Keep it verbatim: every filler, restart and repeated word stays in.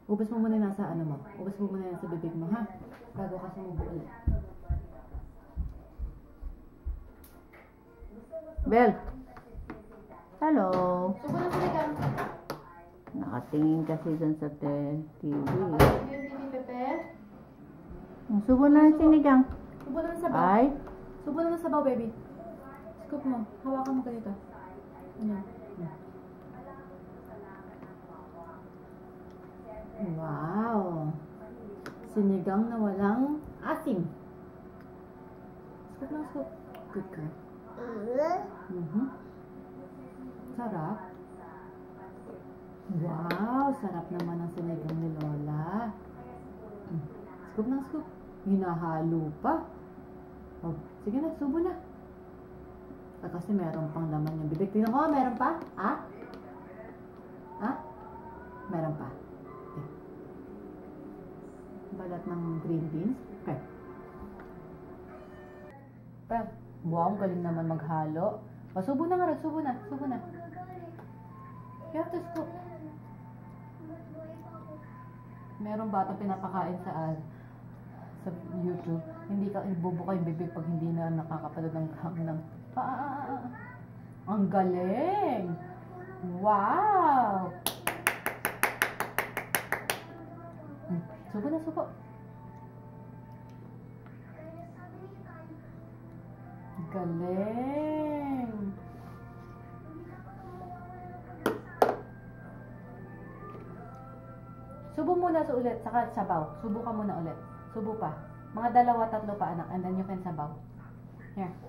Ubus mo muna nasa ano mo. Ubus mo muna nasa bibig mo, ha? Bago ka sumubo ulit. Bel! Hello! Subo na sinigang. Nakatingin kasi dun sa T V. Yung T V, Pepe. Subo na yung sinigang. Subo na ng sabaw. Ay! Subo na ng sabaw, baby. Scoop mo. Hawakan mo ganito. Ano? Wow! Sinigang na walang asim. Scoop lang, scoop. Good girl. Mm-hmm. Sarap. Wow! Sarap naman ang sinigang ni Lola. Mm. Scoop ng scoop. Hinahalo pa. Oh, sige na, subo na. Ah, kasi meron pang laman yung bibig. Tingnan ko, meron pa? Ha? Ha? Meron pa. Okay. Balat ng green beans. Okay. Pa, wow, galing naman maghalo. O, subo na nga, subo na, subo na. You have to scoop. Merong batang pinapakain sa uh, sa YouTube. Hindi ka ibubuka yung bibig pag hindi na nakakapanood ng ng ah, ah, ah, ah. Ang galing! Wow! Hmm, subo na, subo. Galing! Subo muna sa ulit, saka sabaw. Subo ka muna ulit. Subo pa. Mga dalawa, tatlo pa, anak. And then you can sabaw. Here.